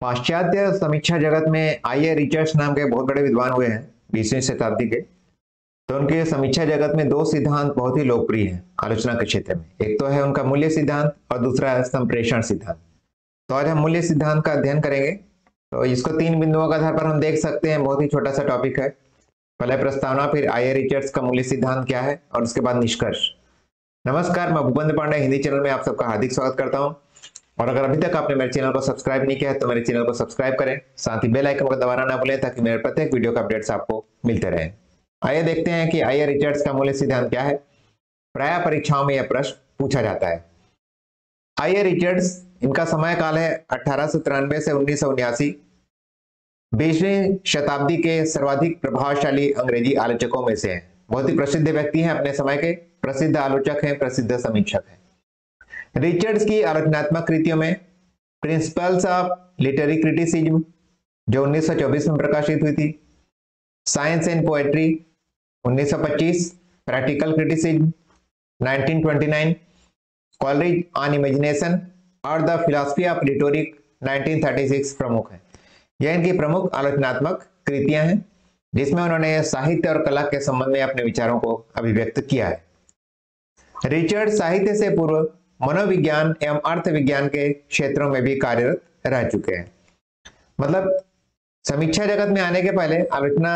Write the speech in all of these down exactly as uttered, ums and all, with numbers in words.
पाश्चात्य समीक्षा जगत में आई ए रिचर्ड्स नाम के बहुत बड़े विद्वान हुए हैं बीसवीं शताब्दी के। तो उनके समीक्षा जगत में दो सिद्धांत बहुत ही लोकप्रिय हैं आलोचना के क्षेत्र में। एक तो है उनका मूल्य सिद्धांत और दूसरा है संप्रेषण सिद्धांत। तो आज हम मूल्य सिद्धांत का अध्ययन करेंगे। तो इसको तीन बिंदुओं के आधार पर हम देख सकते हैं। बहुत ही छोटा सा टॉपिक है। पहले प्रस्तावना, फिर आई ए रिचर्ड्स का मूल्य सिद्धांत क्या है और उसके बाद निष्कर्ष। नमस्कार, मैं भूपेंद्र पांडे हिंदी चैनल में आप सबका हार्दिक स्वागत करता हूं। और अगर अभी तक आपने मेरे चैनल को सब्सक्राइब नहीं किया है तो मेरे चैनल को सब्सक्राइब करें, साथ ही बेल आइकन को दबाना ना भूलें ताकि मेरे प्रत्येक वीडियो का अपडेट्स आपको मिलते रहें। आइए देखते हैं कि आई ए रिचर्ड्स का मूल्य सिद्धांत क्या है। प्रायः परीक्षाओं में यह प्रश्न पूछा जाता है। आई ए रिचर्ड्स, इनका समय काल है अठारह सौ तिरानवे से उन्नीस सौ उन्यासी। बीसवीं शताब्दी के सर्वाधिक प्रभावशाली अंग्रेजी आलोचकों में से हैं। बहुत ही प्रसिद्ध व्यक्ति हैं, अपने समय के प्रसिद्ध आलोचक हैं, प्रसिद्ध समीक्षक हैं। रिचर्ड्स की आलोचनात्मक कृतियों में प्रिंसिपल्स ऑफ लिटरेरी क्रिटिसिज्म जो उन्नीस सौ चौबीस में प्रकाशित हुई थी, साइंस एंड पोएट्री उन्नीस सौ पच्चीस, प्रैक्टिकल क्रिटिसिज्म उन्नीस सौ उनतीस, कॉलरिज ऑन इमेजिनेशन और द फिलॉसफी ऑफ रिटोरिक उन्नीस सौ छत्तीस प्रमुख हैं। यह इनकी प्रमुख आलोचनात्मक कृतियां हैं जिसमें उन्होंने साहित्य और कला के संबंध में अपने विचारों को अभिव्यक्त किया है। रिचर्ड साहित्य से पूर्व मनोविज्ञान एवं अर्थ विज्ञान के क्षेत्रों में भी कार्यरत रह चुके हैं। मतलब समीक्षा जगत में आने के पहले, आलोचना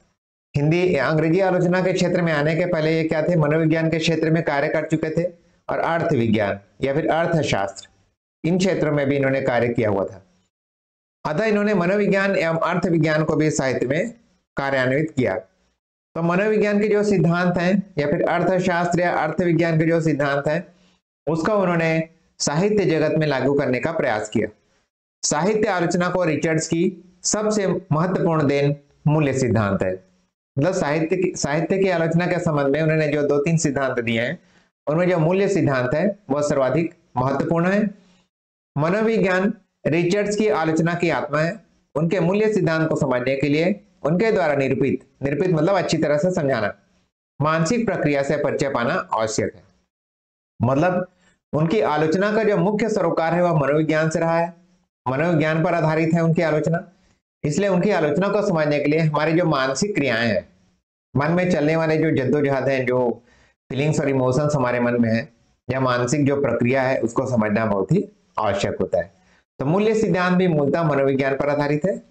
हिंदी अंग्रेजी आलोचना के क्षेत्र में आने के पहले ये क्या थे, मनोविज्ञान के क्षेत्र में कार्य कर चुके थे और अर्थ विज्ञान या फिर अर्थशास्त्र, इन क्षेत्रों में भी इन्होंने कार्य किया हुआ था। अतः इन्होंने मनोविज्ञान एवं अर्थ विज्ञान को भी साहित्य में कार्यान्वित किया। तो मनोविज्ञान के जो सिद्धांत हैं या फिर अर्थशास्त्र या अर्थ विज्ञान के जो सिद्धांत हैं उसका उन्होंने साहित्य जगत में लागू करने का प्रयास किया। साहित्य आलोचना को रिचर्ड्स की सबसे महत्वपूर्ण देन मूल्य सिद्धांत है। मतलब साहित्य की साहित्य की आलोचना के संबंध में उन्होंने जो दो तीन सिद्धांत दिए हैं उनमें जो मूल्य सिद्धांत है वह सर्वाधिक महत्वपूर्ण है। मनोविज्ञान रिचर्ड्स की आलोचना की आत्मा है। उनके मूल्य सिद्धांत को समझने के लिए उनके द्वारा निरूपित निरूपित मतलब अच्छी तरह से समझाना, मानसिक प्रक्रिया से परिचय पाना आवश्यक है। मतलब उनकी आलोचना का जो मुख्य सरोकार है वह मनोविज्ञान से रहा है, मनोविज्ञान पर आधारित है उनकी आलोचना। इसलिए उनकी आलोचना को समझने के लिए हमारी जो मानसिक क्रियाएं हैं, मन में चलने वाले जो जद्दोजहद हैं, जो फीलिंग्स और इमोशंस हमारे मन में है या मानसिक जो प्रक्रिया है उसको समझना बहुत ही आवश्यक होता है। तो मूल्य सिद्धांत भी मूलतः मनोविज्ञान पर आधारित है।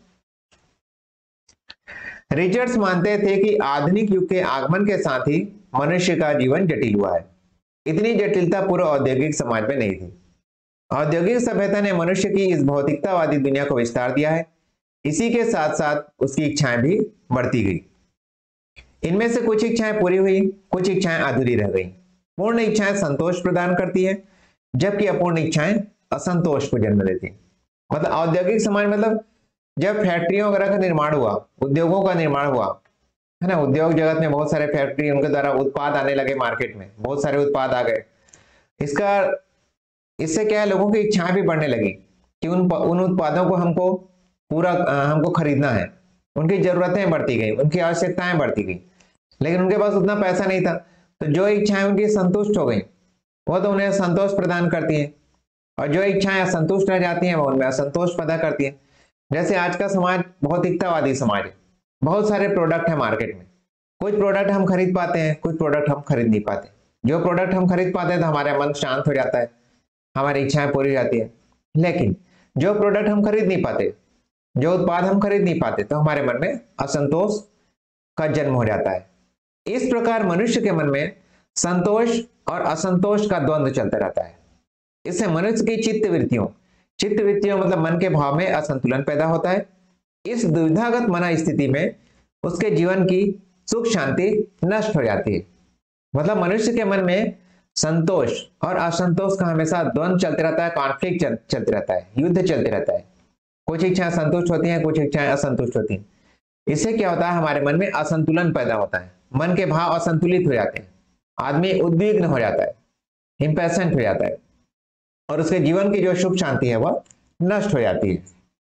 रिचर्ड्स मानते थे कि आधुनिक युग के आगमन के साथ ही मनुष्य का जीवन जटिल हुआ है। इतनी जटिलता पूर्व औद्योगिक समाज में नहीं थी। औद्योगिक सभ्यता ने मनुष्य की इस भौतिकतावादी दुनिया को विस्तार दिया है। इसी के साथ साथ उसकी इच्छाएं भी बढ़ती गई। इनमें से कुछ इच्छाएं पूरी हुई, कुछ इच्छाएं अधूरी रह गई। पूर्ण इच्छाएं संतोष प्रदान करती है जबकि अपूर्ण इच्छाएं असंतोष को जन्म देती हैं। मतलब औद्योगिक समाज मतलब जब फैक्ट्रियों वगैरह का निर्माण हुआ, उद्योगों का निर्माण हुआ है ना, उद्योग जगत में बहुत सारे फैक्ट्री, उनके द्वारा उत्पाद आने लगे, मार्केट में बहुत सारे उत्पाद आ गए। इसका इससे क्या है, लोगों की इच्छाएं भी बढ़ने लगी कि उन उन उत्पादों को हमको पूरा हमको खरीदना है। उनकी जरूरतें बढ़ती गई, उनकी आवश्यकताएं बढ़ती गई, लेकिन उनके पास उतना पैसा नहीं था। तो जो इच्छाएं उनकी संतुष्ट हो गई वो तो उन्हें संतोष प्रदान करती है, और जो इच्छाएं असंतुष्ट रह जाती हैं वो उनमें असंतोष पैदा करती है। जैसे आज का समाज भौतिकतावादी समाज है, बहुत सारे प्रोडक्ट है मार्केट में। कुछ प्रोडक्ट हम खरीद पाते हैं, कुछ प्रोडक्ट हम खरीद नहीं पाते। जो प्रोडक्ट हम खरीद पाते हैं तो हमारा मन शांत हो जाता है, हमारी इच्छाएं पूरी हो जाती है। लेकिन जो प्रोडक्ट हम खरीद नहीं पाते, जो उत्पाद हम खरीद नहीं पाते, तो हमारे मन में असंतोष का जन्म हो जाता है। इस प्रकार मनुष्य के मन में संतोष और असंतोष का द्वंद्व चलता रहता है। इससे मनुष्य की चित्त वृत्तियों चित्त वृत्तियों मतलब मन के भाव में असंतुलन पैदा होता है। इस दुविधागत मन स्थिति में उसके जीवन की सुख शांति नष्ट हो जाती है। मतलब मनुष्य के मन में संतोष और असंतोष का हमेशा द्वंद्व चलते रहता है, कॉन्फ्लिक्ट चल, चलते रहता है, युद्ध चलते रहता है। कुछ इच्छाएं संतुष्ट होती हैं, कुछ इच्छाएं असंतुष्ट होती हैं। इससे क्या होता है, हमारे मन में असंतुलन पैदा होता है, मन के भाव असंतुलित हो जाते हैं, आदमी उद्विग्न हो जाता है, इंपैशेंट हो जाता है और उसके जीवन की जो सुख शांति है वह नष्ट हो जाती है।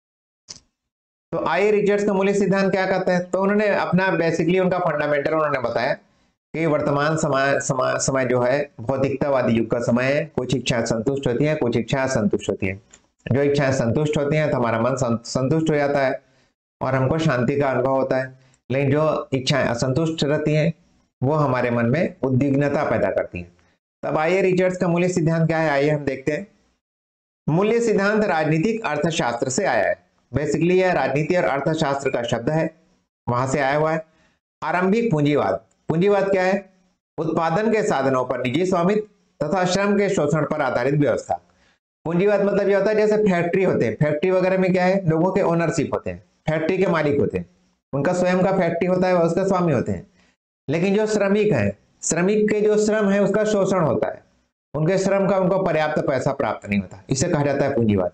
तो आई ए रिचर्ड्स का मूल्य सिद्धांत क्या कहता है, तो उन्होंने अपना बेसिकली उनका फंडामेंटल उन्होंने बताया कि वर्तमान समय समय समय जो है भौतिकतावादी युग का समय है। कुछ इच्छाएं संतुष्ट होती हैं, कुछ इच्छाएं असंतुष्ट होती हैं। जो इच्छाएं संतुष्ट होती हैं तो हमारा मन संतुष्ट हो जाता है और हमको शांति का अनुभव होता है। लेकिन जो इच्छाएं असंतुष्ट रहती हैं वो हमारे मन में उद्विग्नता पैदा करती हैं। तब आइए रिचर्ड्स का मूल्य सिद्धांत क्या है, आइए हम देखते हैं। मूल्य सिद्धांत राजनीतिक अर्थशास्त्र से आया है। बेसिकली यह राजनीति और अर्थशास्त्र का शब्द है, वहां से आया हुआ है। आरंभिक पूंजीवाद, पूंजीवाद क्या है? उत्पादन के साधनों पर निजी स्वामित्व तथा श्रम के शोषण पर आधारित व्यवस्था। पूंजीवाद मतलब ये होता है जैसे फैक्ट्री होते हैं, फैक्ट्री वगैरह में क्या है, लोगों के ओनरशिप होते हैं, फैक्ट्री के मालिक होते हैं, उनका स्वयं का फैक्ट्री होता है, वह उसका स्वामी होते हैं। लेकिन जो श्रमिक है, श्रमिक के जो श्रम है उसका शोषण होता है, उनके श्रम का उनको पर्याप्त पैसा प्राप्त नहीं होता, इसे कहा जाता है पूंजीवाद।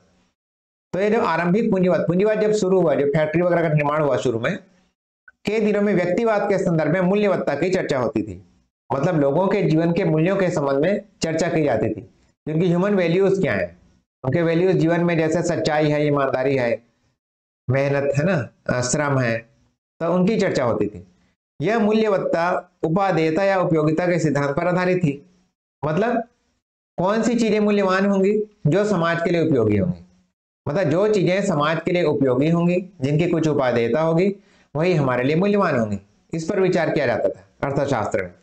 तो ये जो आरंभिक पूंजीवाद, पूंजीवाद जब शुरू हुआ, जो फैक्ट्री वगैरह का निर्माण हुआ शुरू में के दिनों में व्यक्तिवाद के संदर्भ में मूल्यवत्ता की चर्चा होती थी। मतलब लोगों के जीवन के मूल्यों के संबंध में चर्चा की जाती थी, क्योंकि ह्यूमन वैल्यूज क्या है, उनके वैल्यूज जीवन में जैसे सच्चाई है, ईमानदारी है, मेहनत है ना, श्रम है, तो उनकी चर्चा होती थी। यह मूल्यवत्ता उपादेयता या उपयोगिता के सिद्धांत पर आधारित थी। मतलब कौन सी चीजें मूल्यवान होंगी? जो समाज के लिए उपयोगी होंगी। मतलब जो चीजें समाज के लिए उपयोगी होंगी, जिनकी कुछ उपादेयता होगी, वही हमारे लिए मूल्यवान होंगी। इस पर विचार किया जाता था अर्थशास्त्र में।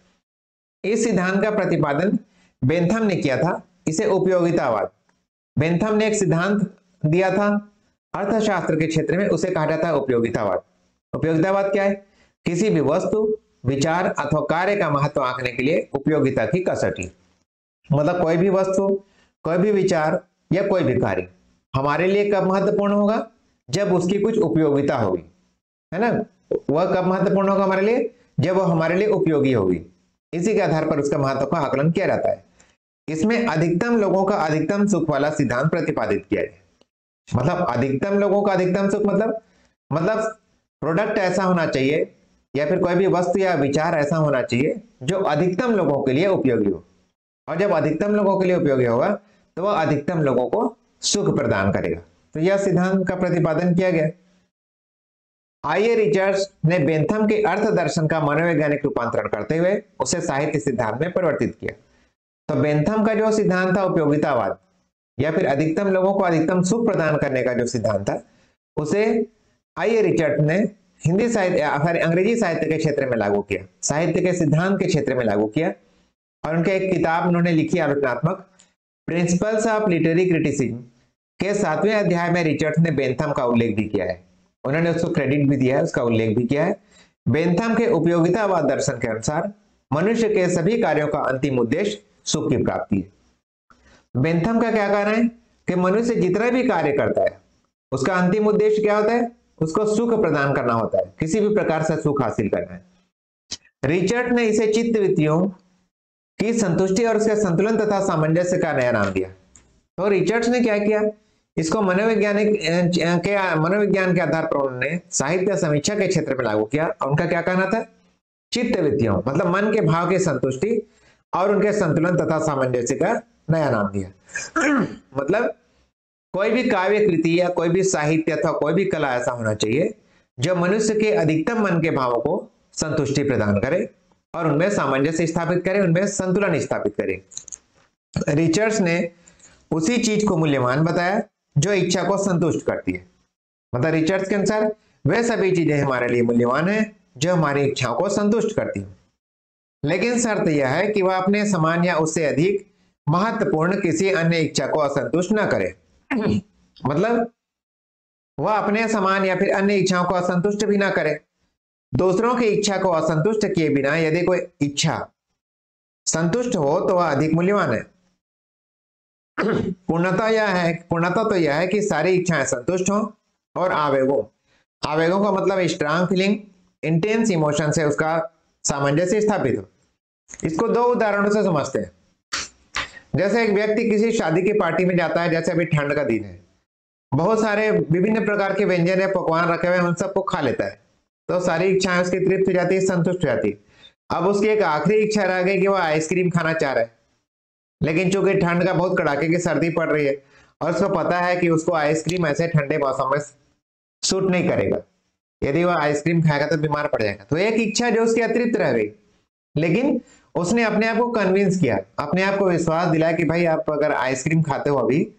इस सिद्धांत का प्रतिपादन बेंथम ने किया था। इसे उपयोगितावाद, बेंथम ने एक सिद्धांत दिया था अर्थशास्त्र के क्षेत्र में, उसे कहा जाता है उपयोगितावाद। उपयोगितावाद क्या है? किसी भी वस्तु, विचार अथवा कार्य का महत्व आंकने के लिए उपयोगिता की कसौटी। मतलब कोई भी वस्तु, कोई भी विचार या कोई भी कार्य हमारे लिए कब महत्वपूर्ण होगा? जब उसकी कुछ उपयोगिता होगी, है ना। वह कब महत्वपूर्ण होगा हमारे लिए? जब वह हमारे लिए उपयोगी होगी। इसी के आधार पर उसका महत्व का आकलन किया जाता है। इसमें अधिकतम लोगों का अधिकतम सुख वाला सिद्धांत प्रतिपादित किया गया। मतलब अधिकतम लोगों का अधिकतम सुख, मतलब मतलब प्रोडक्ट ऐसा होना चाहिए या फिर कोई भी वस्तु या विचार ऐसा होना चाहिए जो अधिकतम लोगों के लिए उपयोगी हो, और जब अधिकतम लोगों के लिए उपयोगी होगा तो वह अधिकतम लोगों को सुख प्रदान करेगा। तो यह सिद्धांत का प्रतिपादन किया गया। आइए रिचर्ड्स ने बेंथम के अर्थ दर्शन का मनोवैज्ञानिक रूपांतरण करते हुए उसे साहित्य सिद्धांत में परिवर्तित किया। तो बेंथम का जो सिद्धांत था उपयोगितावाद या फिर अधिकतम लोगों को अधिकतम सुख प्रदान करने का जो सिद्धांत था, उसे आइए रिचर्ड ने हिंदी साहित्य फिर अंग्रेजी साहित्य के क्षेत्र में लागू किया, साहित्य के सिद्धांत के क्षेत्र में लागू किया। और उनके एक किताब उन्होंने लिखी आलोचनात्मक, प्रिंसिपल्स ऑफ लिटरेरी क्रिटिसिज्म के सातवें अध्याय में रिचर्ड ने बेंथम का उल्लेख भी किया है। उन्होंने उसको क्रेडिट भी दिया है, उसका उल्लेख भी किया है। बेंथम के उपयोगितावाद दर्शन के अनुसार मनुष्य के सभी कार्यों का अंतिम उद्देश्य सुख की प्राप्ति है। बेंथम का क्या कहना है कि मनुष्य जितना भी कार्य करता है उसका अंतिम उद्देश्य क्या होता है? उसको सुख प्रदान करना होता है, किसी भी प्रकार से सुख हासिल करना है। रिचर्ड ने इसे चित्त वृत्तियों की संतुष्टि और उसके संतुलन तथा सामंजस्य का नया नाम दिया। तो रिचर्ड्स ने क्या किया, इसको मनोवैज्ञानिक के मनोविज्ञान के आधार पर उन्होंने साहित्य समीक्षा के क्षेत्र में लागू किया। उनका क्या कहना था? चित्त वृत्तियों मतलब मन के भाव की संतुष्टि और उनके संतुलन तथा सामंजस्य का नया नाम दिया। मतलब कोई भी काव्य कृति या कोई भी साहित्य अथवा कोई भी कला ऐसा होना चाहिए जो मनुष्य के अधिकतम मन के भावों को संतुष्टि प्रदान करे और उनमें सामंजस्य स्थापित करे, उनमें संतुलन स्थापित करे। रिचर्ड्स ने उसी चीज को मूल्यवान बताया जो इच्छा को संतुष्ट करती है। मतलब रिचर्ड्स के अनुसार वे सभी चीजें हमारे लिए मूल्यवान है जो हमारी इच्छाओं को संतुष्ट करती है, लेकिन शर्त यह है कि वह अपने समान या उससे अधिक महत्वपूर्ण किसी अन्य इच्छा को असंतुष्ट न करे। मतलब वह अपने समान या फिर अन्य इच्छाओं को असंतुष्ट भी ना करे। दूसरों की इच्छा को असंतुष्ट किए बिना यदि कोई इच्छा संतुष्ट हो तो वह अधिक मूल्यवान है। पूर्णता यह है पूर्णता तो यह है कि सारी इच्छाएं संतुष्ट हो और आवेगों आवेगों का मतलब स्ट्रांग फीलिंग, इंटेंस इमोशन से उसका सामंजस्य स्थापित हो। इसको दो उदाहरणों से समझते हैं। जैसे एक व्यक्ति किसी शादी की पार्टी में जाता है, जैसे अभी ठंड का दिन है, बहुत सारे विभिन्न प्रकार के व्यंजन या पकवान रखे हुए, उन सबको खा लेता है तो सारी इच्छाएं उसकी तृप्त हो जाती है, संतुष्ट हो जाती है। अब उसकी एक आखिरी इच्छा रह गई कि वह आइसक्रीम खाना चाह रहा है, लेकिन चूंकि ठंड का बहुत कड़ाके की सर्दी पड़ रही है और उसको पता है कि उसको आइसक्रीम ऐसे ठंडे मौसम में सूट नहीं करेगा, यदि वह आइसक्रीम खाएगा तो बीमार पड़ जाएगा। तो एक इच्छा जो उसकी अतृप्त रह गई, लेकिन उसने अपने आप को कन्विंस किया, अपने आप को विश्वास दिलाया कि भाई आप अगर आइसक्रीम खाते हो अभी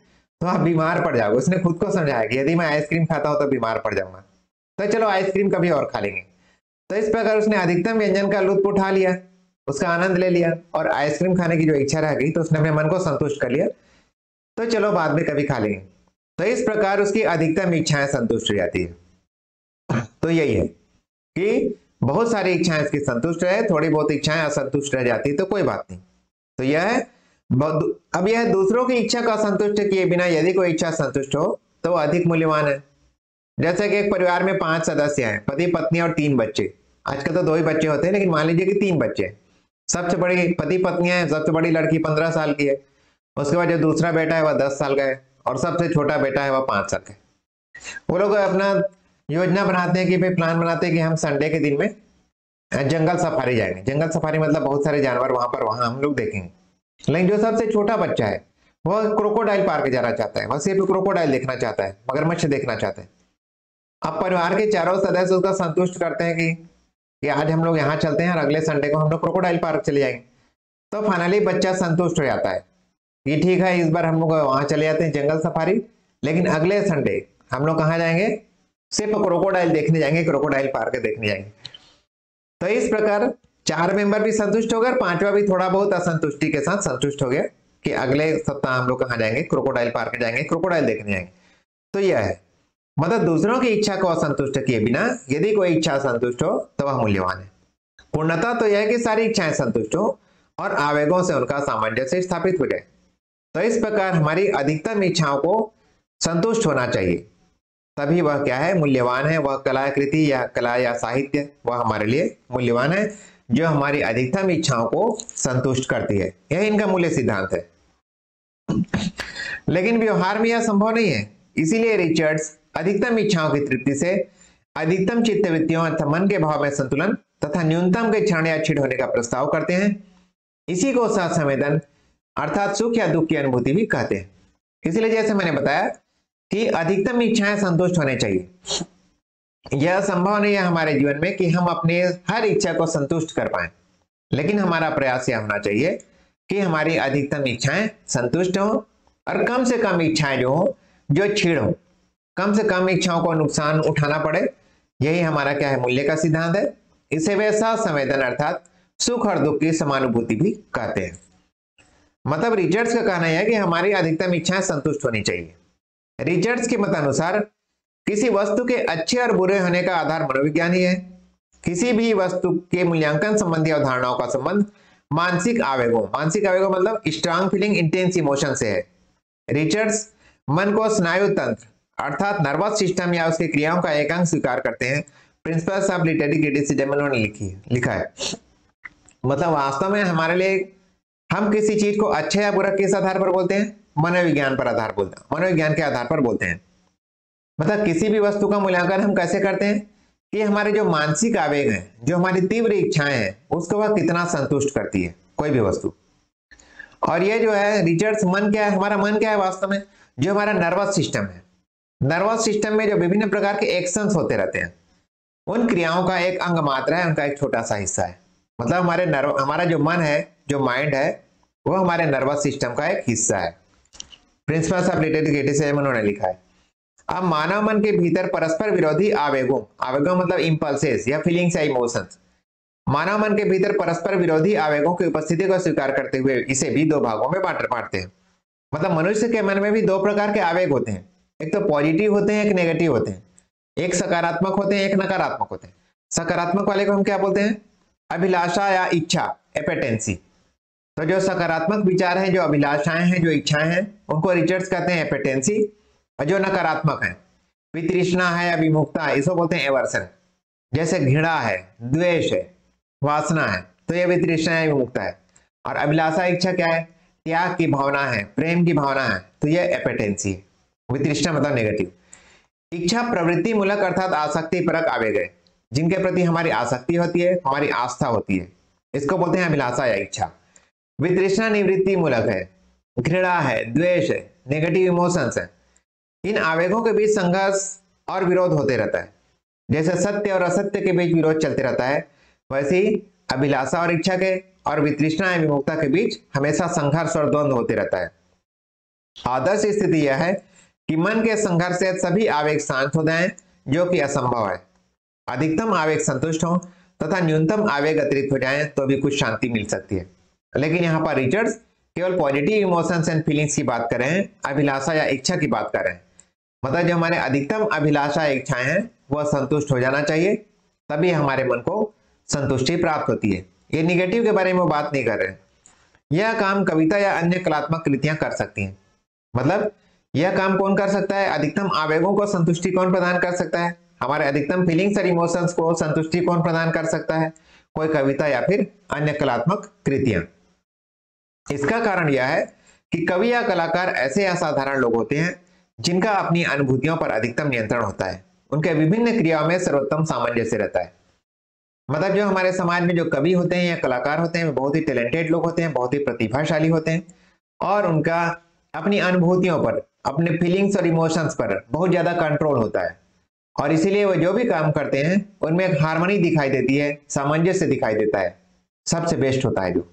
तो आप बीमार पड़ जाओगे। उसने खुद को समझाया कि यदि मैं आइसक्रीम खाता हूं तो बीमार पड़ जाऊंगा, तो चलो आइसक्रीम कभी और खा लेंगे। तो इस प्रकार उसने अधिकतम व्यंजन का लुत्फ उठा लिया, उसका आनंद ले लिया, और आइसक्रीम खाने की जो इच्छा रह गई तो उसने अपने मन को संतुष्ट कर लिया, तो चलो बाद में कभी खा लेंगे। तो इस प्रकार उसकी अधिकतम इच्छाएं संतुष्ट हो जाती है। तो यही है कि बहुत सारी इच्छाएं इसकी संतुष्ट रहे, थोड़ी बहुत इच्छाएं असंतुष्ट रह जाती तो कोई बात नहीं। तो यह है। अब यह दूसरों की इच्छा का संतुष्ट किए बिना यदि कोई इच्छा संतुष्ट हो तो वो अधिक मूल्यवान है। जैसे कि एक परिवार में पांच सदस्य हैं, पति पत्नी और तीन बच्चे। आजकल तो दो ही बच्चे होते हैं, लेकिन मान लीजिए कि तीन बच्चे। सबसे बड़ी पति पत्नी है, सबसे बड़ी लड़की पंद्रह साल की है, उसके बाद जो दूसरा बेटा है वह दस साल का है, और सबसे छोटा बेटा है वह पांच साल का है। वो लोग अपना योजना बनाते हैं कि भाई प्लान बनाते हैं कि हम संडे के दिन में जंगल सफारी जाएंगे। जंगल सफारी मतलब बहुत सारे जानवर वहां पर वहां हम लोग देखेंगे। लेकिन जो सबसे छोटा बच्चा है वह क्रोकोडाइल पार्क जाना चाहता है, वह सिर्फ क्रोकोडाइल देखना चाहता है, मगरमच्छ देखना चाहता है। अब परिवार के चारों सदस्य उसका संतुष्ट करते हैं कि, कि आज हम लोग यहाँ चलते हैं और अगले संडे को हम लोग क्रोकोडाइल पार्क चले जाएंगे। तो फाइनली बच्चा संतुष्ट हो जाता है कि ठीक है, इस बार हम लोग वहां चले जाते हैं जंगल सफारी, लेकिन अगले संडे हम लोग कहाँ जाएंगे? सिर्फ क्रोकोडाइल देखने जाएंगे, क्रोकोडाइल पार्क देखने जाएंगे। तो इस प्रकार चार मेंबर भी संतुष्ट हो गए, पांचवा भी थोड़ा बहुत असंतुष्टि के साथ संतुष्ट हो गया कि अगले सप्ताह हम लोग कहाँ जाएंगे? क्रोकोडाइल पार्क जाएंगे, क्रोकोडाइल देखने जाएंगे। तो यह है, मतलब दूसरों की इच्छा को असंतुष्ट किए बिना यदि कोई इच्छा संतुष्ट हो तो वह मूल्यवान है। पूर्णता तो यह है कि सारी इच्छाएं संतुष्ट हो और आवेगों से उनका सामंजस्य स्थापित हो जाए। तो इस प्रकार हमारी अधिकतम इच्छाओं को संतुष्ट होना चाहिए, तभी वह क्या है? मूल्यवान है। वह कलाकृति या कला या साहित्य वह हमारे लिए मूल्यवान है, जो हमारी अधिकतम इच्छाओं को संतुष्ट करती है। यह इनका मूल्य सिद्धांत है। लेकिन व्यवहार में यह संभव नहीं है, इसीलिए रिचर्ड्स अधिकतम इच्छाओं की तृप्ति से अधिकतम चित्तवृत्तियों अर्थात मन के भाव में संतुलन तथा न्यूनतम के क्षण या छिड़ होने का प्रस्ताव करते हैं। इसी को सहसंवेदन अर्थात सुख या दुख की अनुभूति भी कहते हैं। इसलिए जैसे मैंने बताया कि अधिकतम इच्छाएं संतुष्ट होने चाहिए। यह संभव नहीं है हमारे जीवन में कि हम अपने हर इच्छा को संतुष्ट कर पाएं, लेकिन हमारा प्रयास यह होना चाहिए कि हमारी अधिकतम इच्छाएं संतुष्ट हों और कम से कम इच्छाएं जो हो जो छीड़ हो, कम से कम इच्छाओं को नुकसान उठाना पड़े। यही हमारा क्या है? मूल्य का सिद्धांत है। इसे वे सहसंवेदन अर्थात सुख और दुख की समानुभूति भी कहते हैं। मतलब रिचर्ड्स का कहना है कि हमारी अधिकतम इच्छाएं संतुष्ट होनी चाहिए। रिचर्ड्स के मत अनुसार किसी वस्तु के अच्छे और बुरे होने का आधार मनोविज्ञान ही है। किसी भी वस्तु के मूल्यांकन संबंधी अवधारणाओं का संबंध मानसिक आवेगों मानसिक आवेगों मतलब स्ट्रांग फीलिंग इंटेंस इमोशन से है। रिचर्ड्स मन को स्नायु तंत्र अर्थात नर्वस सिस्टम या उसकी क्रियाओं का एक अंग स्वीकार करते हैं। प्रिंसिपल्स ऑफ लिटरेरी क्रिटिसिज्म उन्होंने लिखी लिखा है। मतलब वास्तव में हमारे लिए हम किसी चीज को अच्छे या बुरा किस आधार पर बोलते हैं? मनोविज्ञान पर आधार बोलते हैं मनोविज्ञान के आधार पर बोलते हैं। मतलब किसी भी वस्तु का मूल्यांकन हम कैसे करते हैं कि हमारे जो मानसिक आवेग हैं, जो हमारी तीव्र इच्छाएं हैं, उसको वह कितना संतुष्ट करती है कोई भी वस्तु। और ये जो है रिचर्ड्स मन क्या है? हमारा मन क्या है वास्तव में? जो हमारा नर्वस सिस्टम है। नर्वस सिस्टम में जो विभिन्न प्रकार के एक्शंस होते रहते हैं, उन क्रियाओं का एक अंग मात्र है, उनका एक छोटा सा हिस्सा है। मतलब हमारे नर्व हमारा जो मन है, जो माइंड है, वो हमारे नर्वस सिस्टम का एक हिस्सा है। प्रिंसिपल्स ऑफ लिटरेरी क्रिटिसिज्म उन्होंने लिखा है। अब मानव मन के भीतर परस्पर विरोधी आवेगों आवेगों मतलब इंपल्सेस या फीलिंग्स या इमोशंस मानव मन के भीतर परस्पर विरोधी आवेगों की उपस्थिति को स्वीकार करते हुए इसे भी दो भागों में बांट बांटते हैं। मतलब मनुष्य के मन में भी दो प्रकार के आवेग होते हैं, एक तो पॉजिटिव होते हैं, एक नेगेटिव होते हैं। एक सकारात्मक होते हैं, एक नकारात्मक होते हैं। सकारात्मक वाले को हम क्या बोलते हैं? अभिलाषा या इच्छा, एपेटेंसी। तो जो सकारात्मक विचार हैं, जो अभिलाषाएं हैं, जो इच्छाएं हैं, उनको रिचर्ड्स कहते हैं एपेटेंसी। और जो नकारात्मक है, वितृष्णा है या विमुखता, इसको बोलते हैं एवर्सन। जैसे घृणा है, द्वेष है, वासना है, तो यह वितृष्णा है, विमुखता है। और अभिलाषा इच्छा क्या है? त्याग की भावना है, प्रेम की भावना है, तो यह एपेटेंसी है। वितृष्णा मतलब नेगेटिव। इच्छा प्रवृत्ति मूलक अर्थात आसक्ति परक आवेग है, जिनके प्रति हमारी आसक्ति होती है, हमारी आस्था होती है, इसको बोलते हैं अभिलाषा या इच्छा। वितृष्णा निवृत्ति मूलक है, घृणा है, द्वेष है, नेगेटिव इमोशंस है। इन आवेगों के बीच संघर्ष और विरोध होते रहता है। जैसे सत्य और असत्य के बीच विरोध चलते रहता है, वैसे ही अभिलाषा और इच्छा के और वितृष्णा एवं विमुखता के बीच हमेशा संघर्ष और द्वंद्व होते रहता है। आदर्श स्थिति यह है कि मन के संघर्ष से सभी आवेग शांत हो जाएं, जो कि असंभव है। अधिकतम आवेग संतुष्ट हो तथा न्यूनतम आवेग अतिरिक्त हो जाएं तो भी कुछ शांति मिल सकती है। लेकिन यहाँ पर रिचर्ड्स केवल पॉजिटिव इमोशंस एंड फीलिंग्स की बात कर रहे हैं, अभिलाषा या इच्छा की बात कर रहे हैं। मतलब जो हमारे अधिकतम अभिलाषा इच्छाएं हैं वह संतुष्ट हो जाना चाहिए, तभी हमारे मन को संतुष्टि प्राप्त होती है। ये निगेटिव के बारे में वो बात नहीं कर रहे हैं। यह काम कविता या अन्य कलात्मक कृतियां कर सकती हैं। मतलब यह काम कौन कर सकता है? अधिकतम आवेगों को संतुष्टि कौन प्रदान कर सकता है? हमारे अधिकतम फीलिंग्स और इमोशंस को संतुष्टि कौन प्रदान कर सकता है? कोई कविता या फिर अन्य कलात्मक कृतियां। इसका कारण यह है कि कवि या कलाकार ऐसे असाधारण लोग होते हैं जिनका अपनी अनुभूतियों पर अधिकतम नियंत्रण होता है। उनके विभिन्न क्रियाओं में सर्वोत्तम सामंजस्य रहता है। मतलब जो हमारे समाज में जो कवि होते हैं या कलाकार होते हैं, वे बहुत ही टैलेंटेड लोग होते हैं, बहुत ही प्रतिभाशाली होते हैं, और उनका अपनी अनुभूतियों पर, अपने फीलिंग्स और इमोशंस पर बहुत ज्यादा कंट्रोल होता है। और इसीलिए वो जो भी काम करते हैं उनमें एक हार्मनी दिखाई देती है, सामंजस्य दिखाई देता है, सबसे बेस्ट होता है। जो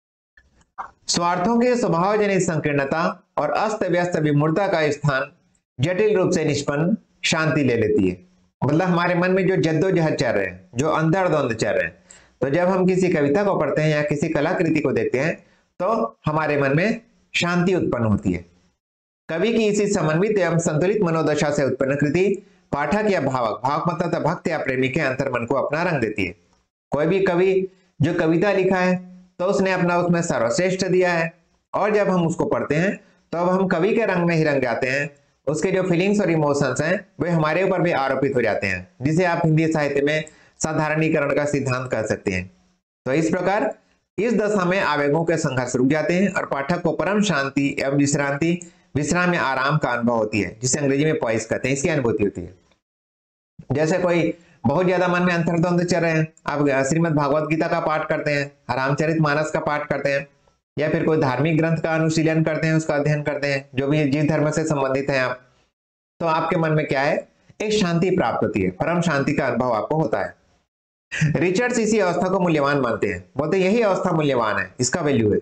स्वार्थों के स्वभाव जनित संकीर्णता और अस्त व्यस्त विमूर्ता का स्थान जटिल रूप से निष्पन्न शांति ले लेती है। मतलब हमारे मन में जो जद्दोजहद चल रहे हैं, जो अंतर्द्वंद चल रहे हैं, तो जब हम किसी कविता को पढ़ते हैं या किसी कलाकृति को देखते हैं तो हमारे मन में शांति उत्पन्न होती है। कवि की इसी समन्वित एवं संतुलित मनोदशा से उत्पन्न कृति पाठक या भावक, भावक मतलब भक्त या प्रेमी के अंतर्मन को अपना रंग देती है। कोई भी कवि जो कविता लिखा है तो उसने अपना उसमें सर्वश्रेष्ठ दिया है, और जब हम उसको पढ़ते हैं तो अब हम कवि के रंग में ही रंग जाते हैं। उसके जो फीलिंग्स और इमोशंस हैं वे हमारे ऊपर भी आरोपित हो जाते हैं, जिसे आप हिंदी साहित्य में साधारणीकरण का सिद्धांत कह सकते हैं। तो इस प्रकार इस दशा में आवेगों के संघर्ष रुक जाते हैं और पाठक को परम शांति एवं विश्रांति, विश्राम या आराम का अनुभव होती है, जिसे अंग्रेजी में पॉइस कहते हैं। इसकी अनुभूति होती है। जैसे कोई बहुत ज्यादा मन में अंतर्द्वंद चल रहे हैं, आप श्रीमद् भागवत गीता का पाठ करते हैं, रामचरितमानस का पाठ करते हैं, या फिर कोई धार्मिक ग्रंथ का अनुशीलन करते हैं, उसका अध्ययन करते हैं, जो भी जीव धर्म से संबंधित है आप, तो आपके मन में क्या है? एक शांति प्राप्त होती है, परम शांति का अनुभव आपको होता है। रिचर्ड्स इसी अवस्था को मूल्यवान मानते हैं, बोलते यही अवस्था मूल्यवान है, इसका वैल्यू है।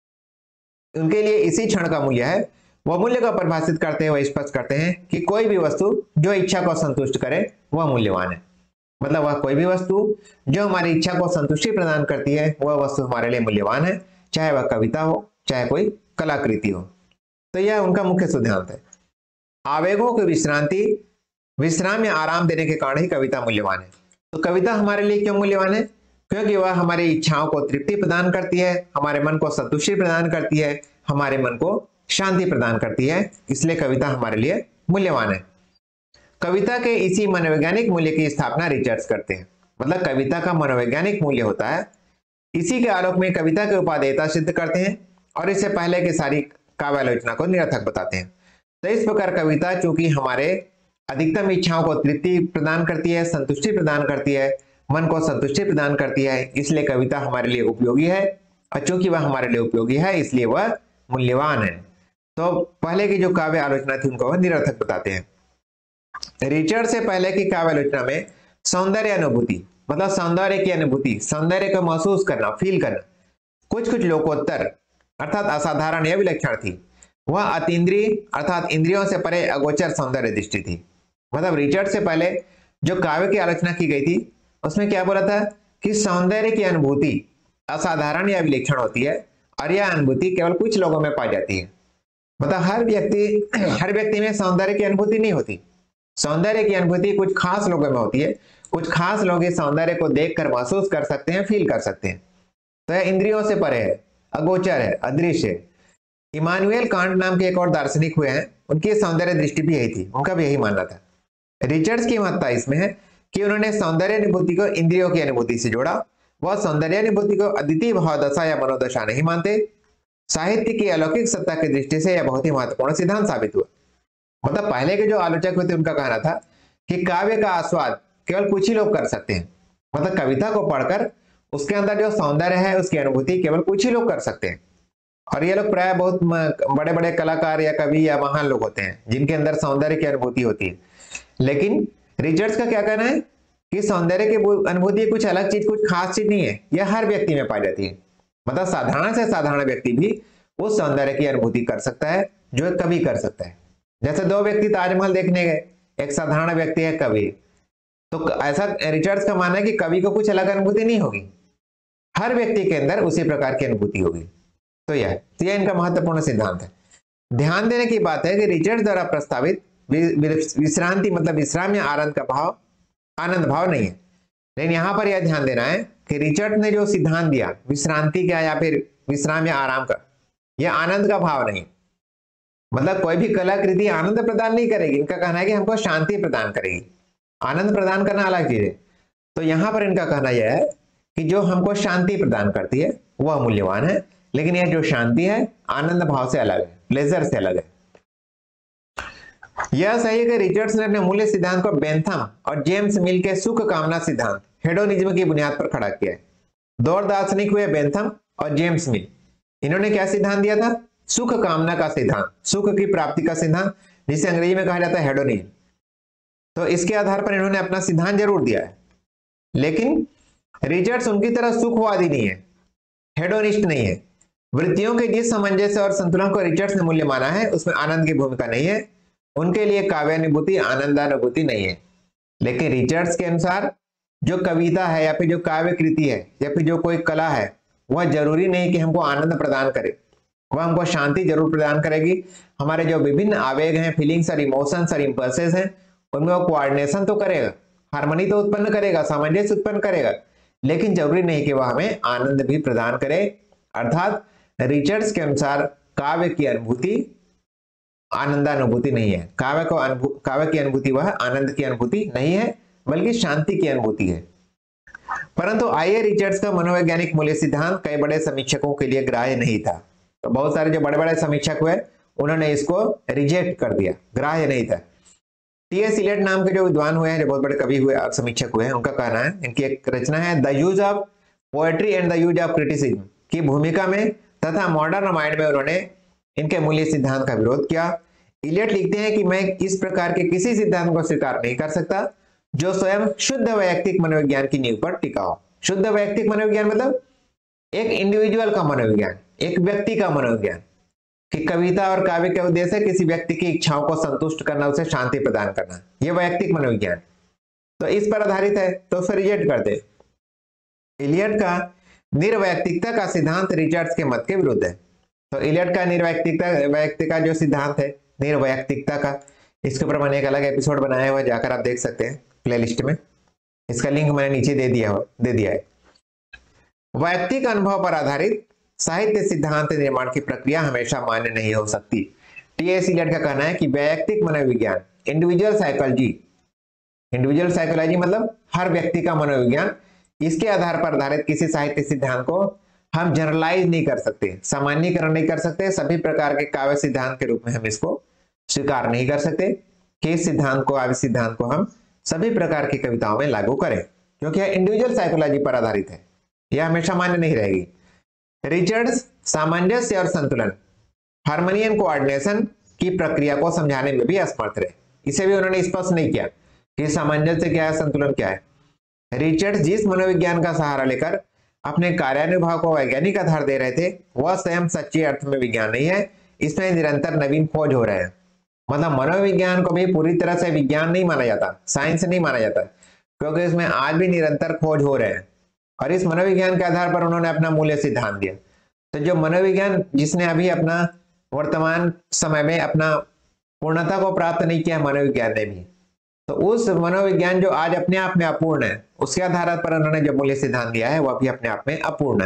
उनके लिए इसी क्षण का मूल्य है। वह मूल्य को परिभाषित करते हैं, वह स्पष्ट करते हैं कि कोई भी वस्तु जो इच्छा को संतुष्ट करे वह मूल्यवान है। मतलब वह कोई भी वस्तु जो हमारी इच्छा को संतुष्टि प्रदान करती है वह वस्तु हमारे लिए मूल्यवान है, चाहे वह कविता हो, चाहे कोई कलाकृति हो। तो यह उनका मुख्य सिद्धांत है। आवेगों की विश्रांति, विश्राम या आराम देने के कारण ही कविता मूल्यवान है। तो कविता हमारे लिए क्यों मूल्यवान है? क्योंकि वह हमारी इच्छाओं को तृप्ति प्रदान करती है, हमारे मन को संतुष्टि प्रदान करती है, हमारे मन को शांति प्रदान करती है, इसलिए कविता हमारे लिए मूल्यवान है। कविता के इसी मनोवैज्ञानिक मूल्य की स्थापना रिचर्ड्स करते हैं। मतलब कविता का मनोवैज्ञानिक मूल्य होता है, इसी के आलोक में कविता के उपादेयता सिद्ध करते हैं और इससे पहले की सारी काव्यालोचना को निरर्थक बताते हैं। तो इस प्रकार कविता चूंकि हमारे अधिकतम इच्छाओं को तृप्ति प्रदान करती है, संतुष्टि प्रदान करती है, मन को संतुष्टि प्रदान करती है, इसलिए कविता हमारे लिए उपयोगी है, और चूंकि वह हमारे लिए उपयोगी है इसलिए वह मूल्यवान है। तो पहले की जो काव्य आलोचना थी उनको वह निरर्थक बताते हैं। रिचर्ड से पहले की काव्यालोचना में सौंदर्य अनुभूति, मतलब सौंदर्य की अनुभूति, सौंदर्य को महसूस करना, फील करना, कुछ कुछ लोकोत्तर अर्थात असाधारण या विलक्षण थी। वह अतीन्द्रिय अर्थात इंद्रियों से परे अगोचर सौंदर्य दृष्टि थी। मतलब रिचर्ड से पहले जो काव्य की आलोचना की गई थी उसमें क्या बोला था कि सौंदर्य की अनुभूति असाधारण या विलक्षण होती है, और यह अनुभूति केवल कुछ लोगों में पाई जाती है। मतलब हर व्यक्ति हर व्यक्ति में सौंदर्य की अनुभूति नहीं होती। सौंदर्य की अनुभूति कुछ खास लोगों में होती है, कुछ खास लोग इस सौंदर्य को देखकर महसूस कर सकते हैं, फील कर सकते हैं। तो यह इंद्रियों से परे है, अगोचर है, अदृश्य है। इमानुएल कांट नाम के एक और दार्शनिक हुए हैं, उनकी सौंदर्य दृष्टि भी यही थी, उनका भी यही मानना था। रिचर्ड्स की महत्ता इसमें है कि उन्होंने सौंदर्य अनुभूति को इंद्रियों की अनुभूति से जोड़ा। वह सौंदर्य अनुभूति को अद्वितीय भावदशा या मनोदशा नहीं मानते। साहित्य की अलौकिक सत्ता की दृष्टि से यह बहुत ही महत्वपूर्ण सिद्धांत साबित हुआ। मतलब पहले के जो आलोचक हुए थे उनका कहना था कि काव्य का आस्वाद केवल कुछ ही लोग कर सकते हैं। मतलब कविता को पढ़कर उसके अंदर जो सौंदर्य है उसकी अनुभूति केवल कुछ ही लोग कर सकते हैं, और ये लोग प्राय बहुत बड़े बड़े कलाकार या कवि या महान लोग होते हैं जिनके अंदर सौंदर्य की अनुभूति होती है। लेकिन रिचर्ड्स का क्या कहना है कि सौंदर्य की अनुभूति कुछ अलग चीज, कुछ खास चीज नहीं है, यह हर व्यक्ति में पाई जाती है। मतलब साधारण से साधारण व्यक्ति भी उस सौंदर्य की अनुभूति कर सकता है, जो एक कवि कर सकता है। जैसे दो व्यक्ति ताजमहल देखने गए, एक साधारण व्यक्ति है, कवि, तो ऐसा रिचर्ड्स का मानना है कि कवि को कुछ अलग अनुभूति नहीं होगी, हर व्यक्ति के अंदर उसी प्रकार की अनुभूति होगी। तो यह तो यह इनका महत्वपूर्ण सिद्धांत है। ध्यान देने की बात है कि रिचर्ड द्वारा प्रस्तावित विश्रांति मतलब विश्राम या आनंद का भाव आनंद भाव नहीं है, लेकिन यहां पर यह ध्यान देना है कि रिचर्ड ने जो सिद्धांत दिया विश्रांति का या फिर विश्राम या आराम का, यह आनंद का भाव नहीं, मतलब कोई भी कलाकृति आनंद प्रदान नहीं करेगी। इनका कहना है कि हमको शांति प्रदान करेगी, आनंद प्रदान करना अलग चीज है। तो यहां पर इनका कहना यह है कि जो हमको शांति प्रदान करती है वह मूल्यवान है, लेकिन यह जो शांति है आनंद भाव से अलग है, प्लेजर से अलग है। यह सही है कि रिचर्ड्स ने अपने मूल्य सिद्धांत को बेंथम और जेम्स मिल के सुख कामना सिद्धांत हेडोनिज्म की बुनियाद पर खड़ा किया है। दो दार्शनिक हुए बेंथम और जेम्स मिल। इन्होंने क्या सिद्धांत दिया था? सुख कामना का सिद्धांत, सुख की प्राप्ति का सिद्धांत, जिसे अंग्रेजी में कहा जाता है हेडोनिज्म। तो इसके आधार पर इन्होंने अपना सिद्धांत जरूर दिया है, लेकिन रिचर्ड्स उनकी तरह सुखवादी नहीं है, हेडोनिस्ट नहीं है। वृत्तियों के जिस सामंजस्य और संतुलन को रिचर्ड्स ने मूल्य माना है उसमें आनंद की भूमिका नहीं है। उनके लिए काव्यानुभूति आनंदानुभूति नहीं है। लेकिन रिचर्ड्स के अनुसार जो कविता है या फिर जो काव्य कृति है या फिर जो कोई कला है वह जरूरी नहीं कि हमको आनंद प्रदान करे, वह हमको शांति जरूर प्रदान करेगी। हमारे जो विभिन्न आवेग हैं, फीलिंग्स और इमोशंस और इंपल्सेस हैं, उनमें वो कोऑर्डिनेशन तो करेगा, हार्मनी तो उत्पन्न करेगा, सामंजस्य उत्पन्न करेगा, लेकिन जरूरी नहीं कि वह हमें आनंद भी प्रदान करे। अर्थात रिचर्ड्स के अनुसार काव्य की अनुभूति आनंदानुभूति नहीं है, काव्य को अनुभू काव्य की अनुभूति वह आनंद की अनुभूति नहीं है, बल्कि शांति की अनुभूति है। परंतु आइए रिचर्ड्स का मनोवैज्ञानिक मूल्य सिद्धांत कई बड़े समीक्षकों के लिए ग्राह्य नहीं था। तो बहुत सारे जो बड़े बड़े समीक्षक हुए उन्होंने इसको रिजेक्ट कर दिया, ग्राह्य नहीं था। टी एस इलियट नाम के जो विद्वान हुए हैं, जो बहुत बड़े कवि हुए और समीक्षक हुए हैं, उनका कहना है, इनकी एक रचना है the use of poetry and the use of criticism की भूमिका में तथा मॉडर्न माइंड में उन्होंने इनके मूल्य सिद्धांत का विरोध किया। इलियट लिखते हैं कि मैं इस प्रकार के किसी सिद्धांत को स्वीकार नहीं कर सकता जो स्वयं शुद्ध वैयक्तिक मनोविज्ञान की नींव पर टिका हो। शुद्ध वैयक्तिक मनोविज्ञान मतलब एक इंडिविजुअल का मनोविज्ञान, एक व्यक्ति का मनोविज्ञान, कि कविता और काव्य का उद्देश्य है किसी व्यक्ति की इच्छाओं को संतुष्ट करना, उसे शांति प्रदान करना, यह वैयक्तिक मनोविज्ञान तो इस पर आधारित है, तो फिर रिजेक्ट करते। इलियट का निर्वैयक्तिकता का सिद्धांत रिचर्ड्स के मत के विरुद्ध है। तो इलियट का निर्वैयक्तिकता वैयक्तिक का जो सिद्धांत है, निर्वैयक्तिकता का, इसके ऊपर मैंने एक अलग एपिसोड बनाया हुआ, जाकर आप देख सकते हैं प्लेलिस्ट में, इसका लिंक मैंने नीचे दे दिया हुआ दे दिया है। वैयक्तिक अनुभव पर आधारित साहित्य सिद्धांत निर्माण की प्रक्रिया हमेशा मान्य नहीं हो सकती। टी एस इलियट का कहना है कि वैयक्तिक मनोविज्ञान, इंडिविजुअल साइकोलॉजी, इंडिविजुअल साइकोलॉजी मतलब हर व्यक्ति का मनोविज्ञान, इसके आधार पर आधारित किसी साहित्य सिद्धांत को हम जनरलाइज नहीं कर सकते, सामान्यीकरण नहीं कर सकते। सभी प्रकार के काव्य सिद्धांत के रूप में हम इसको स्वीकार नहीं कर सकते कि इस सिद्धांत को, काव्य सिद्धांत को हम सभी प्रकार की कविताओं में लागू करें, क्योंकि यह इंडिविजुअल साइकोलॉजी पर आधारित है, यह हमेशा मान्य नहीं रहेगी। रिचर्ड्स सामंजस्य और संतुलन, हार्मनी एंड कोऑर्डिनेशन की प्रक्रिया को समझाने में भी असमर्थ रहे। इसे भी उन्होंने स्पष्ट नहीं किया कि सामंजस्य क्या है, संतुलन क्या है। रिचर्ड्स जिस मनोविज्ञान का सहारा लेकर अपने कार्यानुभाव को वैज्ञानिक आधार दे रहे थे, वह स्वयं सच्चे अर्थ में विज्ञान नहीं है, इसमें निरंतर नवीन खोज हो रहे हैं। मतलब मनोविज्ञान को भी पूरी तरह से विज्ञान नहीं माना जाता, साइंस नहीं माना जाता, क्योंकि इसमें आज भी निरंतर खोज हो रहे हैं। और इस मनोविज्ञान के आधार पर उन्होंने अपना मूल्य सिद्धांत दिया। तो जो मनोविज्ञान जिसने अभी अपना वर्तमान समय में अपना पूर्णता को प्राप्त नहीं किया मनोविज्ञान ने भी, तो उस मनोविज्ञान जो आज अपने आप में अपूर्ण है, उसके आधार पर उन्होंने जो मूल्य सिद्धांत दिया है वह भी अपने आप में अपूर्ण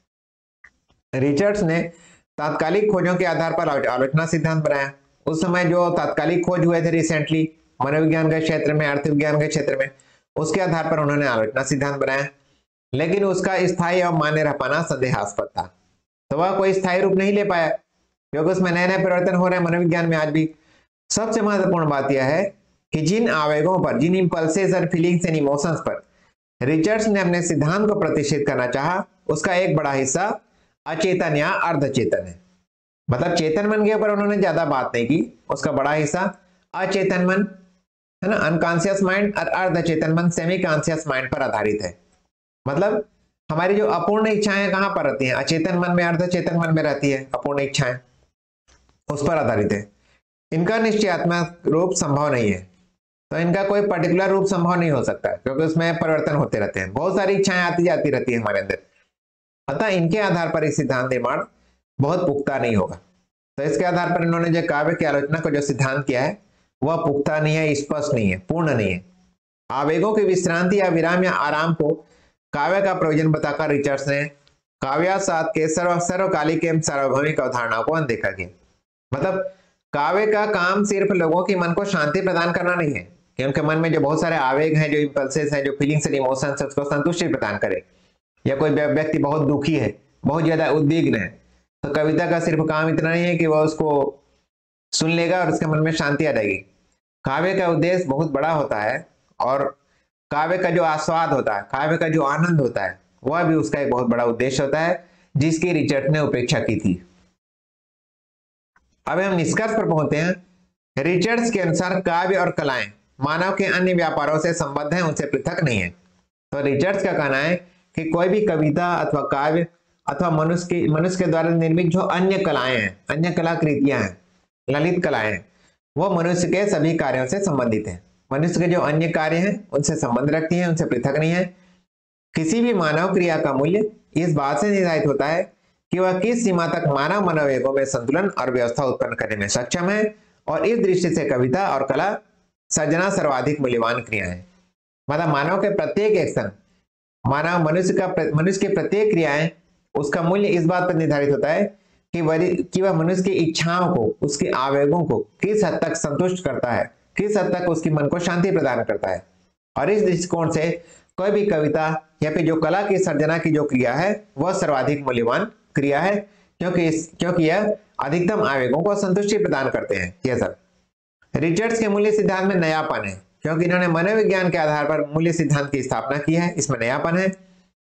है। रिचर्ड्स ने तात्कालिक खोजों के आधार पर आलोचना सिद्धांत बनाया। उस समय जो तात्कालिक खोज हुए थे रिसेंटली मनोविज्ञान के क्षेत्र में, अर्थविज्ञान के क्षेत्र में, उसके आधार पर उन्होंने आलोचना सिद्धांत बनाया, लेकिन उसका स्थायी और मान्य रह पाना संदेहास्पद था। तो वह कोई स्थायी रूप नहीं ले पाया, क्योंकि उसमें नए नए परिवर्तन हो रहे हैं मनोविज्ञान में आज भी। सबसे महत्वपूर्ण बात यह है कि जिन आवेगों पर, जिन इंपल्सेस और फीलिंग्स एंड इमोशंस पर रिचर्ड्स ने अपने सिद्धांत को प्रतिष्ठित करना चाहा, उसका एक बड़ा हिस्सा अचेतन या अर्धचेतन है। मतलब चेतन मन के ऊपर उन्होंने ज्यादा बात नहीं की, उसका बड़ा हिस्सा अचेतन मन है ना, अनकॉन्शियस माइंड, और अर्धचेतन मन, सेमी कॉन्शियस माइंड पर आधारित है। मतलब हमारी जो अपूर्ण इच्छाएं कहां पर रहती हैं? अचेतन मन में, अर्धचेतन मन में रहती है अपूर्ण इच्छाएं। उस पर आधारित है। इनका निश्चयात्मक रूप संभव नहीं है, तो इनका कोई पर्टिकुलर रूप संभव नहीं हो सकता क्योंकि उसमें परिवर्तन होते रहते हैं, बहुत सारी इच्छाएं आती जाती रहती है हमारे अंदर। अतः इनके आधार पर इस सिद्धांत निर्माण बहुत पुख्ता नहीं होगा। तो इसके आधार पर इन्होंने जो काव्य की आलोचना को जो सिद्धांत किया है वह पुख्ता नहीं है, स्पष्ट नहीं है, पूर्ण नहीं है। आवेगों की विश्रांति या विराम या आराम को काव्य का प्रयोजन बताकर रिचर्ड्स ने काव्यासाद के सर्व सर्वकालिक एवं सार्वभौमिक अवधारणाओं को अनदेखा किया। मतलब काव्य का काम सिर्फ लोगों के मन को शांति प्रदान करना नहीं है कि उनके मन में जो बहुत सारे आवेग हैं, जो इंपल्सेस हैं, जो फीलिंग्स एंड इमोशंस है, उसको संतुष्टि प्रदान करे। या कोई व्यक्ति बहुत दुखी है, बहुत ज्यादा उद्विग्न है, तो कविता का सिर्फ काम इतना नहीं है कि वह उसको सुन लेगा और उसके मन में शांति आ जाएगी। काव्य का उद्देश्य बहुत बड़ा होता है और काव्य का जो आस्वाद होता है, काव्य का जो आनंद होता है, वह भी उसका एक बहुत बड़ा उद्देश्य होता है जिसकी रिचर्ड ने उपेक्षा की थी। अब हम निष्कर्ष पर पहुंचते हैं। रिचर्ड्स के अनुसार काव्य और कलाएं मानव के अन्य व्यापारों से संबद्ध हैं, उनसे पृथक नहीं है। तो रिचर्ड्स का कहना है कि कोई भी कविता अथवा काव्य अथवा मनुष्य की मनुष्य के द्वारा निर्मित जो अन्य कलाएं हैं, अन्य कलाकृतियां हैं, ललित कलाएं हैं, वो मनुष्य के सभी कार्यों से संबंधित है। मनुष्य के जो अन्य कार्य हैं उनसे संबंध रखती हैं, उनसे पृथक नहीं है। किसी भी मानव क्रिया का मूल्य इस बात से निर्धारित होता है कि वह किस सीमा तक मानव मनोवेगों में संतुलन और व्यवस्था उत्पन्न करने में सक्षम है, और इस दृष्टि से कविता और कला सर्जना सर्वाधिक मूल्यवान क्रिया है। मतलब मानव के प्रत्येक एक्शन, मानव मनुष्य का मनुष्य की प्रत्येक क्रियाएं, उसका मूल्य इस बात पर निर्धारित होता है कि वह कि वह मनुष्य की इच्छाओं को, उसके आवेगों को किस हद तक संतुष्ट करता है, किस हद तक उसकी मन को शांति प्रदान करता है। और इस दृष्टिकोण से कोई भी कविता या फिर जो कला की सर्जना की जो क्रिया है वह सर्वाधिक मूल्यवान क्रिया है, क्योंकि इस क्योंकि यह अधिकतम आवेगों को संतुष्टि प्रदान करते हैं। यह सब रिचर्ड्स के मूल्य सिद्धांत में नयापन है, क्योंकि इन्होंने मनोविज्ञान के आधार पर मूल्य सिद्धांत की स्थापना की है, इसमें नयापन है।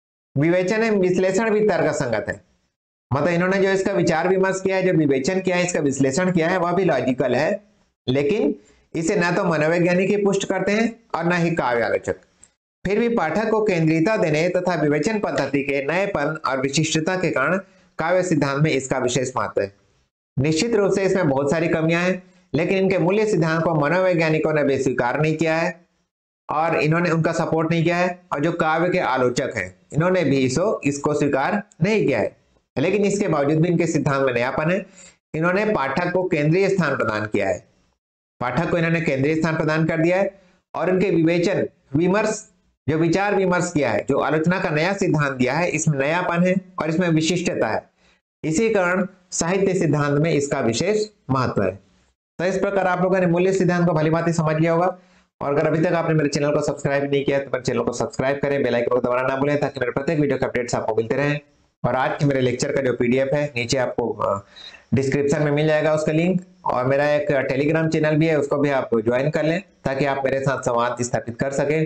विवेचन एवं विश्लेषण भी तर्क संगत है। मतलब इन्होंने जो इसका विचार विमर्श किया है, जो विवेचन किया है, इसका विश्लेषण किया है, वह भी लॉजिकल है, लेकिन इसे न तो मनोवैज्ञानिक ही पुष्ट करते हैं और न ही काव्य आलोचक। फिर भी पाठक को केंद्रीयता देने तथा विवेचन पद्धति के नएपन और विशिष्टता के कारण काव्य सिद्धांत में इसका विशेष महत्व है। निश्चित रूप से इसमें बहुत सारी कमियां हैं, लेकिन इनके मूल्य सिद्धांत को मनोवैज्ञानिकों ने भी स्वीकार नहीं किया है और इन्होंने उनका सपोर्ट नहीं किया है, और जो काव्य के आलोचक हैं इन्होंने भी इसको इसको स्वीकार नहीं किया है। लेकिन इसके बावजूद भी इनके सिद्धांत में नयापन है। इन्होंने पाठक को केंद्रीय स्थान प्रदान किया है, पाठक को इन्होंने केंद्रीय स्थान प्रदान कर दिया है, और इनके विवेचन विमर्श, जो विचार विमर्श किया है, जो आलोचना का नया सिद्धांत दिया है, इसमें नयापन है और इसमें विशिष्टता है। इसी कारण साहित्य सिद्धांत में इसका विशेष महत्व है। तो इस प्रकार आप लोगों ने मूल्य सिद्धांत को भली भांति समझ लिया होगा, और अगर अभी तक आपने मेरे चैनल को सब्सक्राइब नहीं किया तो मेरे चैनल को सब्सक्राइब करें, बेल आइकन को दबाना ना भूलें ताकि मेरे प्रत्येक वीडियो के अपडेट्स आपको मिलते रहें। और आज के मेरे लेक्चर का जो पीडीएफ है नीचे आपको डिस्क्रिप्शन में मिल जाएगा उसका लिंक, और मेरा एक टेलीग्राम चैनल भी है, उसको भी आप ज्वाइन कर लें ताकि आप मेरे साथ संवाद स्थापित कर सकें।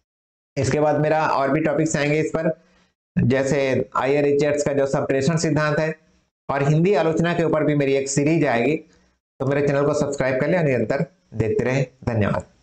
इसके बाद मेरा और भी टॉपिक्स आएंगे इस पर, जैसे आई ए रिचर्ड्स का जो संप्रेषण सिद्धांत है, और हिंदी आलोचना के ऊपर भी मेरी एक सीरीज आएगी। तो मेरे चैनल को सब्सक्राइब कर लें और निरंतर देखते रहें। धन्यवाद।